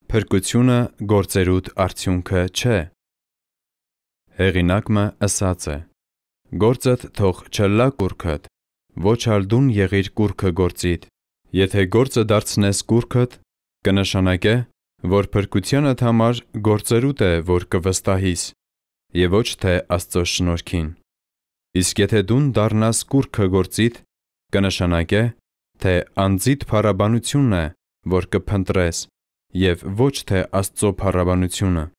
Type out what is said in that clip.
Փրկությունը գործերուդ արդյունքը չէ։ Հեղինակը ասաց է. Գործդ թող չլա կուռքդ, ոչ ալ դուն եղիր կուռքը գործիդ։ Եթե գործը դարձնես կուռքդ, կնշանակե, որ փրկությունդ համար գործերուդ է, որ կվստահիս, եւ ոչ թե Աստծո շնորհքին։ Իսկ եթե դուն դառնաս կուռքը գործիդ, կնշանակե, թե անձիդ փառաբանությունն է, որ կփնտրես, եւ ոչ թե Աստծո փառաբանությունը։